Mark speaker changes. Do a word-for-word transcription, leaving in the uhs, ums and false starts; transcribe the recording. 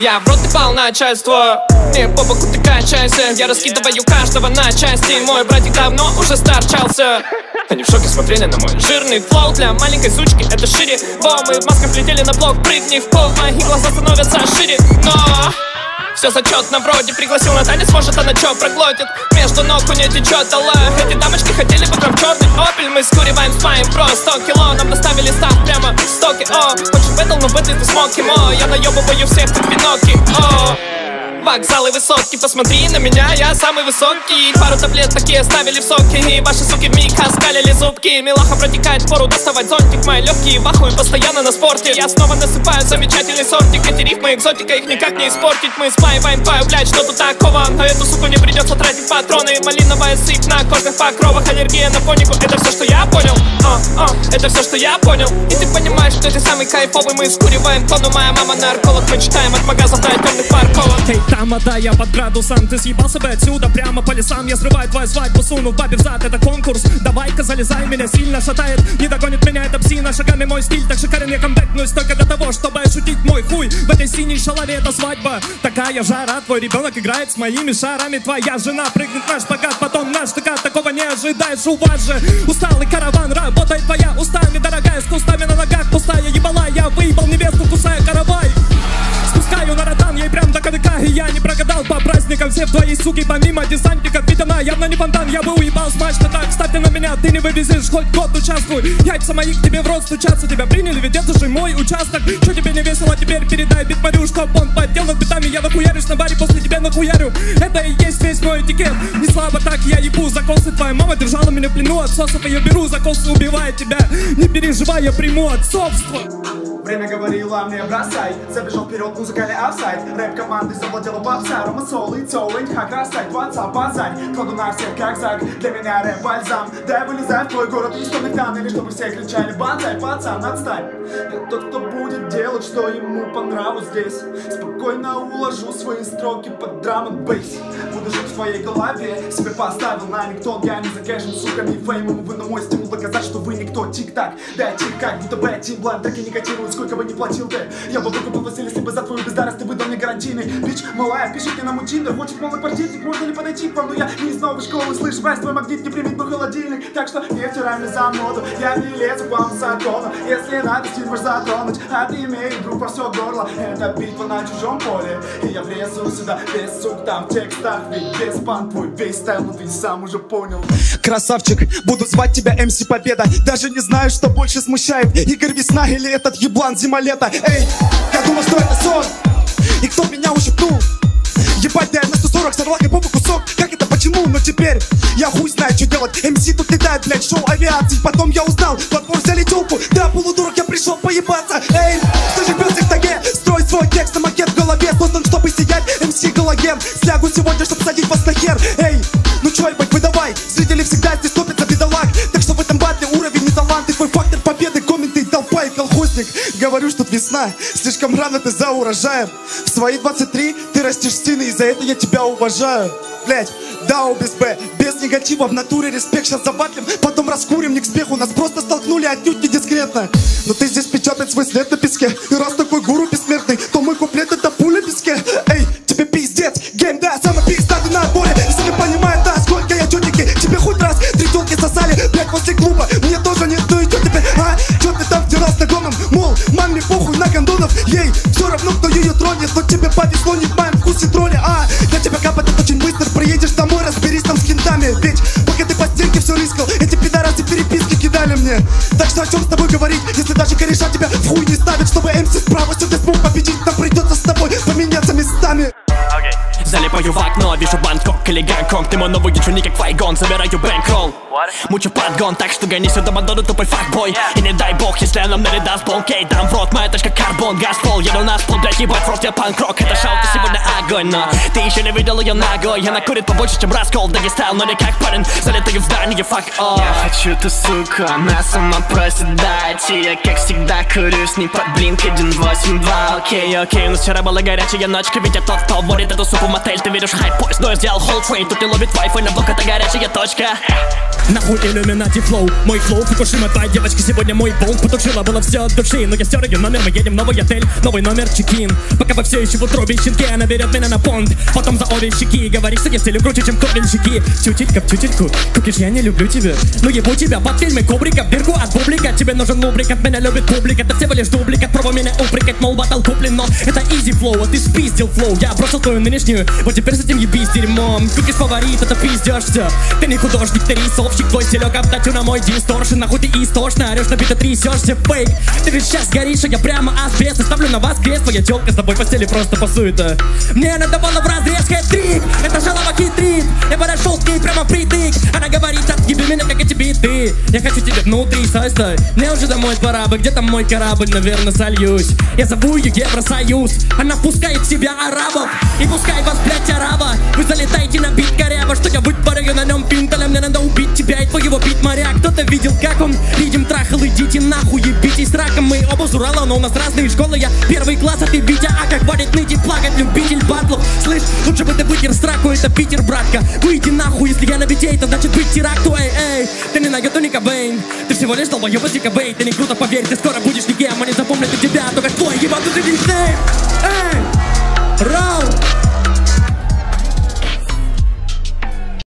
Speaker 1: Я в рот ебал начальство, и по боку ты качайся. Я раскидываю каждого на части. Мой братик давно уже старчался. Они в шоке смотрели на мой жирный флоу. Для маленькой сучки это шире. Во, мы в масках летели на блок. Прыгни в пол, мои глаза становятся шире. Но все зачетно вроде. Пригласил на танец, может она чё проглотит. Между ног у нее течет алло. Эти дамочки хотели бы там черный опель. Мы скуриваем с моим про сто кило. Нам наставили став прямо в стоке. О, хочешь бэтл, но в этой ты смог ему. Я наебываю всех как Пиноки. О, вокзалы высотки, посмотри на меня, я самый высокий. Пару таблет такие оставили в соке. И ваши суки вмиг оскалили зубки. Милаха протекает, пору доставать зонтик. Мои легкие бахают постоянно на спорте. Я снова насыпаю замечательный сортик. Эти рифмы экзотика, их никак не испортить. Мы спаиваем твою, блядь, что тут такого? На эту суку не придется тратить патроны. Малиновая сыпь на кожных покровах. Аллергия на понику, это все, что я понял. О, о, это все, что я понял. И ты понимаешь, что ты самый кайфовый. Мы скуриваем тону, моя мама нарколог. Мы читаем от магазов до темных парковок.
Speaker 2: Там, да, я под градусом. Ты съебался бы отсюда, прямо по лесам. Я срываю твою свадьбу, суну в бабе взад. Это конкурс, давай-ка залезай, меня сильно шатает. Не догонит меня эта псина, шагами мой стиль. Так шикарен, я камбэкнусь только для того, чтобы ошутить мой хуй. В этой синей шалаве это свадьба. Такая жара, твой ребенок играет с моими шарами. Твоя жена прыгнет наш покат, потом наш штыка. Такого не ожидаешь, у вас же усталый караван. Работает твоя устами, дорогая, с кустами на ногах. Пустая ебала, я выебал невесту, кусая каравай. Спускаю на ротан, ей прям до КДК. И я не прогадал по праздникам. Все в твоей суки помимо десантников. Ведь она явно не фонтан, я бы уебал смачно так. Ставьте на меня, ты не вывезешь, хоть год участвуй. Яйца мои к тебе в рот стучатся. Тебя приняли, ведь это же мой участок. Что тебе не весело, теперь передай бит Марю, чтоб он поддел над битами. Я нахуярюсь на баре, после тебя нахуярю. Это и есть весь мой этикет. Не слабо так я ебу закосы. Твоя мама держала меня в плену. Отсосов я беру, закосы убивает тебя. Не переживай, я приму отцовство.
Speaker 3: Время говорило мне бросай. Забежал вперед, музыкальный офсайд. Рэп команды завладела попса. Рома Сол и Цоуэнь, как растать, WhatsApp, базань. Кладу на всех как зак, для меня рэп бальзам. Дай вылезай в твой город из стольных тоннелей, чтобы все кричали банзай, пацан, отстань. Я тот, кто будет делать, что ему по нраву здесь. Спокойно уложу свои строки под драм энд бейс. Буду жить в твоей голове, себе поставил на никто. Я не закэшен суками и феймом. Вы на мой стимул доказать, что вы никто. Тик-так, да тик-как, будто бы Тимблан так и не котирует. Сколько бы не платил ты, я бы выкупил Василий, если бы за твою бездарность ты выдал мне гарантийный. Бич, малая, пишите нам у Тиндер. Хочет малый квартирник, можно ли подойти к вам? Но я не из новой школы, слышь, Вась, твой магнит не примет мой холодильник. Так что не втирай мне за моду, я не лезу к вам за тону. Если надо, стиль можешь затронуть, а ты имеешь вдруг во все горло. Это битва на чужом поле, и я влезу сюда без сук там в текстах. Ведь без пан твой весь стайл, ну ты сам уже понял.
Speaker 4: Красавчик, буду звать тебя эм си Победа. Даже не знаю, что больше смущает, Игорь Весна или этот еблан зима-лето. Эй, я думал, что это сон, и кто меня ущипнул? Ебать, да я на сто сорок сорвал хиповый кусок. Как это, почему? Но теперь я хуй знает, что делать. эм си тут летает, блядь, шоу авиации. Потом я узнал, под двор взяли тёлку. Да, полудурок, я пришел поебаться. Эй, кто же пёс в таге? Строй свой текст, а макет в голове создан, чтобы сиять. эм си галоген, слягу сегодня, чтоб садить вас на хер. Эй, ну чё, ебать, выдавай. Зрители всегда здесь топятся, бедолаг. Так что в этом батле уровень не талант. И твой фактор победы, комменты, толпа и колхозник. Говорю, что тут весна, слишком рано ты за урожаем. В свои двадцать три ты растешь сына, и за это я тебя уважаю. Блять, дао без Б, без негатива, в натуре респект, сейчас забатлим. Потом раскурим, не к спеху, нас просто столкнули отнюдь не дискретно. Но ты здесь печатать свой след на песке. И раз такой гуру бессмертный, то мой куплет это пуля в песке. Эй, тебе пиздец, гейм, да, самый пиздец, ты на отборе. Если не понимаешь, да, сколько я тетики, тебе хоть раз три тёлки сосали, блять, после клуба. Мне тоже нет, ну и чё теперь, а? Чё ты там втирал с нагоном? Мол, маме похуй на гондонов. Ей, все равно, кто ее тронет. Но тебе повезло не в моем вкусе тролля. А, для тебя капает очень быстро. Приедешь домой, разберись там с кентами. Ведь пока ты по стенке все рискал, эти пидорасы переписки кидали мне. Так что о чем с тобой говорить, если даже кореша тебя в хуй не ставит. Чтобы эм си справа сюда смог победить, нам придется с тобой поменяться местами.
Speaker 1: Залипаю в окно, вижу Бангкок или Гонконг. Ты мой новый ученик, как Вайгон, забираю бэнкролл. Мучу подгон, так что гони сюда Мадонну, тупой факбой. И не дай бог, если она мне не даст болкей. Дам в рот, моя точка карбон, газпол. Еду на спол, блядь, ебать, в рот, я панк-рок. Это шоу, ты сегодня огонь, но ты еще не видел ее ногой. Она курит побольше, чем раскол, да не стайл, но не как парень. Залетаю в здание, фак, о.
Speaker 5: Я хочу ту суку, она сама просит дать. И я, как всегда, курю с ней под блинк один восемь два. Окей, окей, но вчера была горячая ночка, ведь я тот, кто водит эту супу мотель. Ты веришь в хайп поезд, но я сделал whole train. Тут не ловит Wi-Fi, на блок это горячая точка.
Speaker 2: Нахуй иллюминати флоу, мой флоу, Фукушима, твоя девочка, сегодня мой болт. Потушила было все от души, но я стер ее номер, мы едем в новый отель, новый номер чекин. Пока вы все еще в утробе щенки, она берет меня на понт. Потом за обе щеки, говоришь, что я стилю круче, чем кобельщики. Тютелька в тютельку, кукиш, я не люблю тебя. Ну ебу тебя под фильмы Кубрика, в дырку от бублика. Тебе нужен лубрикат, меня любит публик, это всего лишь дубликат. Пробуй меня упрекать, мол, батл куплен, но это easy flow, а ты спиздил флоу. Я бросил твою нынешнюю, вот теперь с этим ебись дерьмом. Кукиш фаворит, это пиздешь все. Ты не художник, ты рисовщик, твой стилек обтачу на мой дисторшн. Нахуй ты истошно орешь, на бита трясешься, фейк. Ты ведь сейчас горишь, а я прямо асбест. И ставлю на вас крест, твоя тёлка с тобой в постели просто пасует. Мне надо было в разрез хэт-трик, это шалава хитрит. Я подошел к ней прямо впритык. Она говорит, отъеби меня, как эти биты. Я хочу тебя внутри, стой, стой. Мне уже домой пора бы, где там мой корабль, наверное, сольюсь. Я зову ее Евросоюз. Она впускает в себя арабов. И пускай вас, блять, араба. Вы залетаете на бит коряба, что я вытворяю на нем пинталя. Мне надо убить тебя и твоего бит-моря. Кто-то видел, как он видим трахал, идите нахуй, ебитесь с раком. Мы оба с Урала, но у нас разные школы. Я первый класс, а ты Витя, а как хватит ныть и плакать, любитель батлов. Слышь, лучше бы ты вытер страку, это Питер, братка. Выйди нахуй, если я на бите, это значит быть теракту, эй, эй. Ты не на Ютуне Кобейн, ты всего лишь долбоёб из Кобейн. Ты не круто, поверь, ты скоро будешь никем, а не запомнят у тебя только твой ебаный никнейм. Эй!